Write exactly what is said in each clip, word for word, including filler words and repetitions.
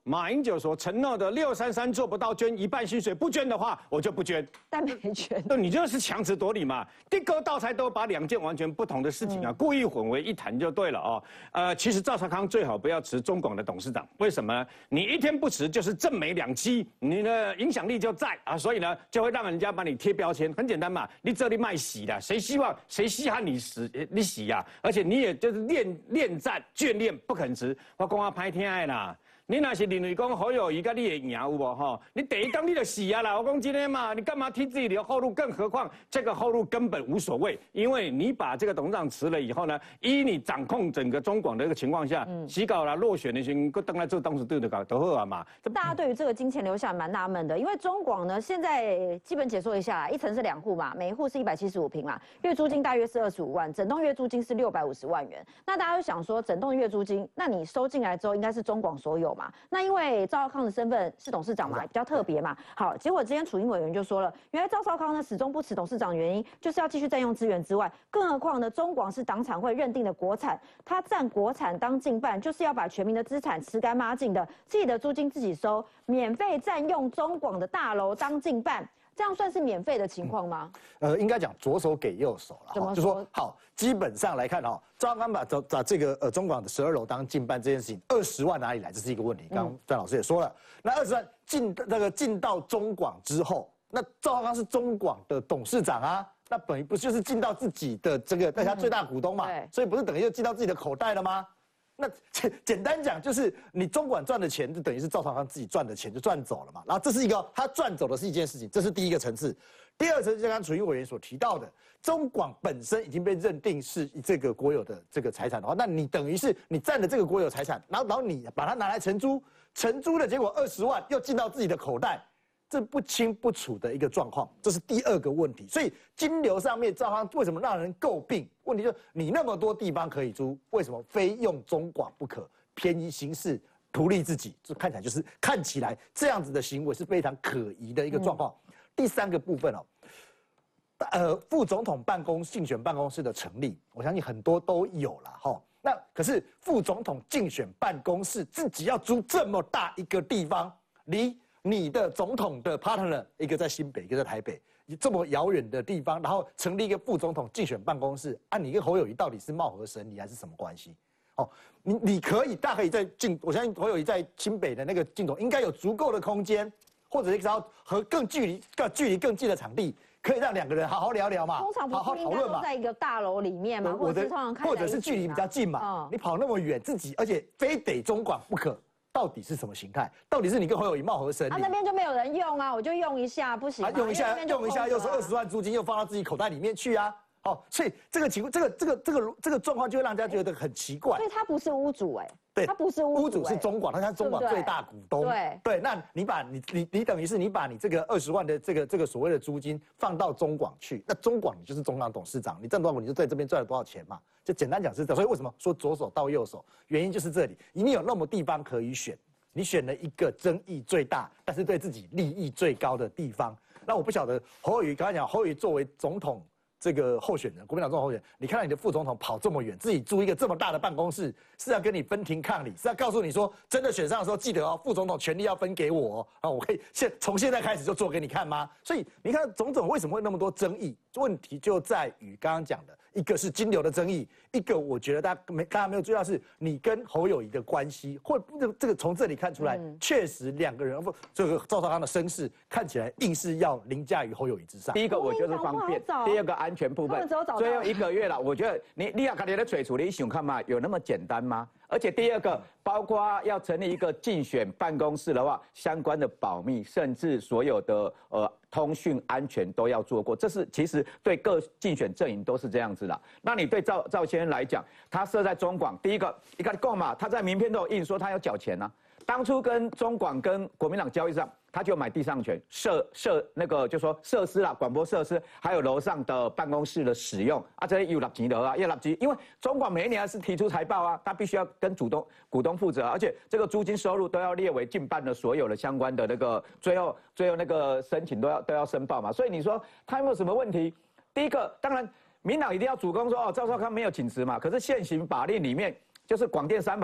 马英九所承诺的六三三做不到，捐一半薪水，不捐的话我就不捐。 但没捐， 那你就是强词夺理嘛。地沟倒菜都把两件完全不同的事情啊，嗯、故意混为一谈就对了哦。呃，其实赵少康最好不要辞中广的董事长，为什么呢？你一天不辞就是正美两期，你的影响力就在啊，所以呢就会让人家把你贴标签。很简单嘛，你这里卖洗的，谁希望谁稀罕你死你洗呀、啊？而且你也就是恋恋战眷恋不肯辞，我讲啊歹听的啦。你若是认为讲侯友宜甲你会赢有无吼？你第一当你就死啊啦！我讲今天嘛，你干嘛踢自己的后路？更何况这个后路根本无所谓，因为你把这个董事长辞了以后呢，依你掌控整个中广的一个情况下，嗯，洗稿啦、落选的时候，登来做董事长就搞都好啊嘛。 大家对于这个金钱流向蛮纳闷的，因为中广呢现在基本解说一下，一层是两户嘛，每一户是一百七十五坪嘛，月租金大约是二十五万，整栋月租金是六百五十万元。那大家就想说，整栋月租金，那你收进来之后应该是中广所有嘛？那因为赵少康的身份是董事长嘛，比较特别嘛。好，结果今天楚英委员就说了，原来赵少康呢始终不辞董事长原因，就是要继续占用资源之外，更何况呢，中广是党产会认定的国产，他占国产当竞办，就是要把全民的资产吃干抹净的，自己的租金自己收，免费占用中广的大楼当竞办。这样算是免费的情况吗？ 嗯、呃，应该讲左手给右手了， 怎么说？ 就说好，基本上来看哈，赵少康把把这个呃中广的十二楼当竞办这件事情，二十万哪里来？这是一个问题。刚刚段老师也说了，那二十万进那个进到中广之后，那赵少康是中广的董事长啊，那等于不就是进到自己的这个，那他最大股东嘛， 嗯、 所以不是等于就进到自己的口袋了吗？那简简单讲，就是你中广赚的钱，就等于是赵少康自己赚的钱就赚走了嘛。然后这是一个他赚走的是一件事情，这是第一个层次。第二层是刚刚楚英委员所提到的，中广本身已经被认定是这个国有的这个财产的话，那你等于是你占了这个国有财产，然后然后你把它拿来承租，承租的结果二十万又进到自己的口袋。这不清不楚的一个状况，这是第二个问题。所以金流上面，赵康为什么让人诟病？问题就是你那么多地方可以租，为什么非用中广不可？偏移形式，图利自己，这看起来就是看起来这样子的行为是非常可疑的一个状况。嗯、第三个部分哦，呃，副总统办公竞选办公室的成立，我相信很多都有了哈。那可是副总统竞选办公室自己要租这么大一个地方，离你的总统的 partner 一个在新北，一个在台北，这么遥远的地方，然后成立一个副总统竞选办公室，啊，你跟侯友宜到底是貌合神离还是什么关系？哦，你你可以大可以在竞，我相信侯友宜在新北的那个竞总应该有足够的空间，或者是要和更距离更距离更近的场地，可以让两个人好好聊聊嘛， 通常好好讨论嘛， 在一个大楼里面嘛，或者是通常或者是距离比较近嘛，嗯、你跑那么远，自己而且非得中广不可。到底是什么形态？到底是你跟侯友宜貌合神离？ 啊，那边就没有人用啊，我就用一下，不行吗？ 啊，用一下，用一下，又是二十万租金，又放到自己口袋里面去啊。哦，所以这个情况，这个这个这个这个状况，就会让大家觉得很奇怪。 所以他不是屋主哎、欸， 对， 他不是屋主、欸， 屋主是中广，他是中广最大股东。 对对，那你把你你你等于是你把你这个二十万的这个这个所谓的租金放到中广去，那中广你就是中广董事长，你赚多少你就在这边赚了多少钱嘛。就简单讲是这样，所以为什么说左手到右手？原因就是这里，你有那么地方可以选。你选了一个争议最大，但是对自己利益最高的地方。那我不晓得侯友宜刚才讲，侯友宜作为总统这个候选人，国民党总统候选人，你看到你的副总统跑这么远，自己租一个这么大的办公室，是要跟你分庭抗礼，是要告诉你说，真的选上的时候记得哦，副总统权力要分给我哦，啊，我可以现从现在开始就做给你看吗？所以你看总统为什么会那么多争议？问题就在于刚刚讲的，一个是金流的争议，一个我觉得大家没大家没有注意到是你跟侯友宜的关系，或这个这个从这里看出来，确、嗯、实两个人不这个赵少康的身世看起来硬是要凌驾于侯友宜之上。 第一个我觉得方便，第二个安全部分，最后一个月了，我觉得你你要看你的嘴处，你想看嘛，有那么简单吗？而且第二个，包括要成立一个竞选办公室的话，相关的保密，甚至所有的呃通讯安全都要做过。这是其实对各竞选阵营都是这样子的。那你对赵赵先生来讲，他设在中广，第一个你看够嘛，他在名片都有印说他要缴钱啊。当初跟中广跟国民党交易上，他就买地上权，设设那个就说设施啦，广播设施，还有楼上的办公室的使用啊，这些有纳钱的啊，要纳钱，因为中广每一年是提出财报啊，他必须要跟股东股东负责，而且这个租金收入都要列为竞办的所有的相关的那个最后最后那个申请都要都要申报嘛，所以你说他有没有什么问题？第一个，当然民党一定要主攻说哦，赵少康没有请辞嘛，可是现行法令里面就是广电三法。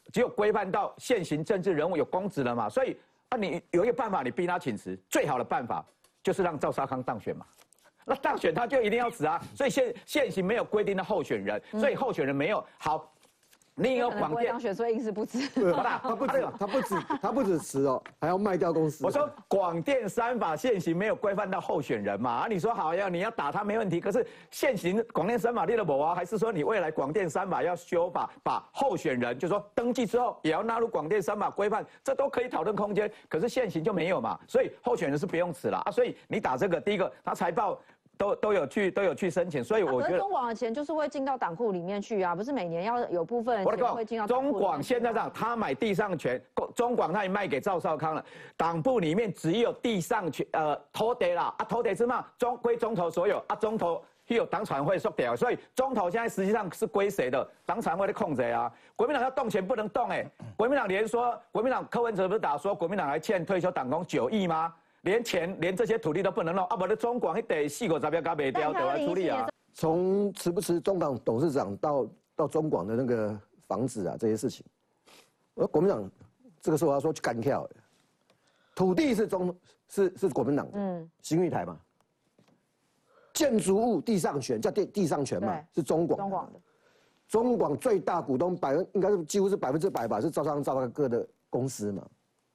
只有规范到现行政治人物有公职了嘛，所以啊，你有一个办法，你逼他请辞，最好的办法就是让赵少康当选嘛。那当选他就一定要死啊，所以现现行没有规定的候选人，所以候选人没有好。另一个广电当选，所以硬是不辞。 对，他不止，他不止，他不止辞哦，还要卖掉公司。 我说广电三法现行没有规范到候选人嘛，啊，你说好要你要打他没问题，可是现行广电三法立了没啊？还是说你未来广电三法要修法，把候选人就说登记之后也要纳入广电三法规范，这都可以讨论空间。可是现行就没有嘛，所以候选人是不用辞了啊。所以你打这个，第一个他财报。都都有去都有去申请，所以我觉得中广的钱就是会进到党库里面去啊，不是每年要有部分钱会进到中广现在这样，他买地上权，中广他也卖给赵少康了，党部里面只有地上权，呃，土地啦，啊，土地之嘛，中归中投所有，啊，中投有党产会缩掉，所以中投现在实际上是归谁的？党产会的控制啊，国民党要动钱不能动哎、欸，国民党连说，国民党柯文哲不是打说国民党还欠退休党工九亿吗？连钱连这些土地都不能弄，啊，不然中广那得四五十秒搞没掉，都要处理啊。 从辞不辞中港董事长到到中广的那个房子啊这些事情，我说国民党这个时候要说去干跳，土地是中是是国民党的，嗯，新玉台嘛，建筑物地上权叫地地上权嘛，是中广， 中广的， 中广最大股东百分应该是几乎是百分之百吧，是赵少康赵大哥的公司嘛。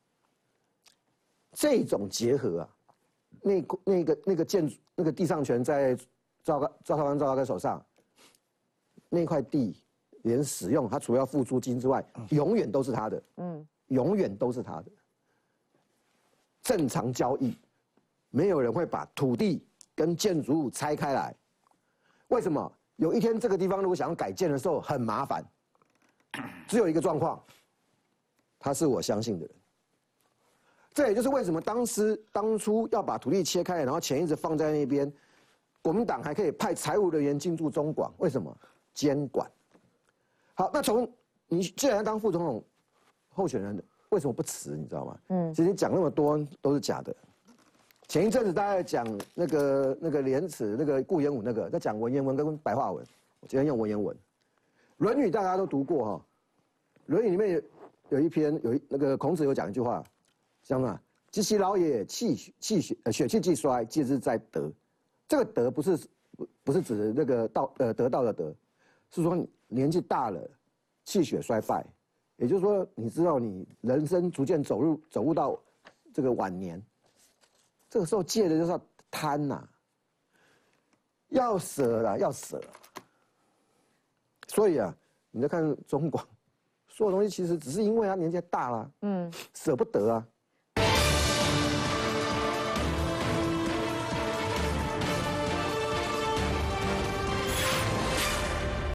这种结合啊，那那个那个建筑那个地上权在赵赵少康赵大哥手上，那块地连使用，他除了要付租金之外，永远都是他的，嗯，永远都是他的。正常交易，没有人会把土地跟建筑物拆开来。为什么？有一天这个地方如果想要改建的时候很麻烦，只有一个状况，他是我相信的人。这也就是为什么当时当初要把土地切开，然后钱一直放在那边，国民党还可以派财务人员进驻中广，为什么？监管。好，那从你既然要当副总统候选人，为什么不辞？你知道吗？嗯，其实你讲那么多都是假的。前一阵子大家在讲那个那个廉耻那个顾炎武那个，在讲文言文跟白话文，我今天用文言文。《论语》大家都读过哈，《论语》里面有有一篇有一那个孔子有讲一句话。讲啊，及其老也，气气血呃血气既衰，戒之在德。这个德不是不不是指那个道呃得到的德，是说年纪大了，气血衰败，也就是说，你知道你人生逐渐走入走入到这个晚年，这个时候戒的就是要贪呐、啊，要舍啦，要舍。所以啊，你在看中广，所有东西其实只是因为他年纪大了，嗯，舍不得啊。